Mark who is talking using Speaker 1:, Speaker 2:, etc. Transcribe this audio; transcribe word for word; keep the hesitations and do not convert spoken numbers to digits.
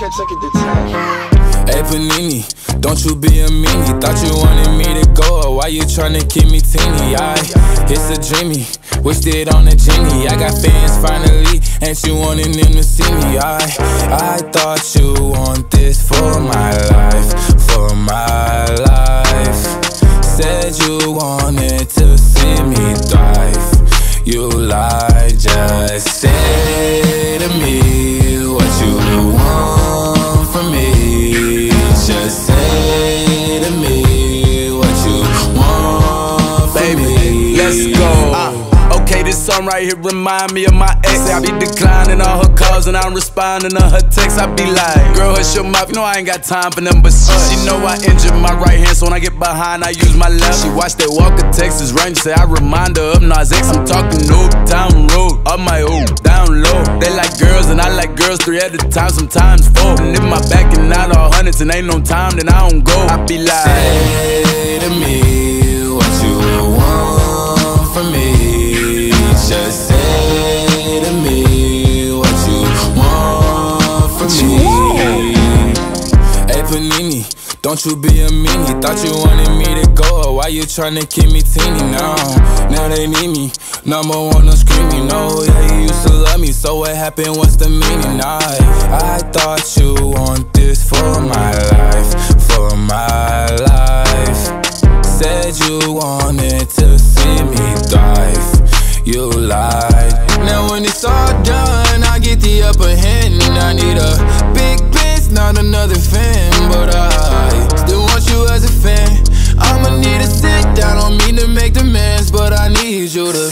Speaker 1: check, check it, detach.
Speaker 2: Hey Panini, don't you be a meanie. Thought you wanted me to go, or why you tryna keep me teeny? I, it's a dreamy, wished it on a genie. I got fans finally, ain't you wanting them to see me? I, I thought you want this for my life, for my life. Said you wanted to see me thrive. You lied, just say to me what you want from me. Just say to me what you want from
Speaker 3: Baby,
Speaker 2: me.
Speaker 3: let's go. uh. Okay, this song right here remind me of my ex. I be declining all her calls and I'm responding to her texts. I be like, girl, hush your mouth, you know I ain't got time for them. But she know I injured my right hand, so when I get behind, I use my left. She watched that Walker Texas Ranger, say I remind her of Nas X. I'm talking no down road, up my old down low. They like girls and I like girls three at a time, sometimes four. And if my back and out all hundreds and ain't no time, then I don't go. I be like,
Speaker 2: say to me what you want from me. Just say to me what you want from me. Hey Panini, don't you be a meanie. Thought you wanted me to go, or why you tryna keep me teeny? Now, now they need me, number one, no screaming. No, yeah, you used to love me, so what happened, what's the meaning? I, I thought you want this for my life, for my life. Said you wanted to see me thrive. You lied. Now when it's all done, I get the upper hand, and I need a big bitch, not another fan. But I still want you as a fan. I'ma need to sit down on me to make demands, but I need you to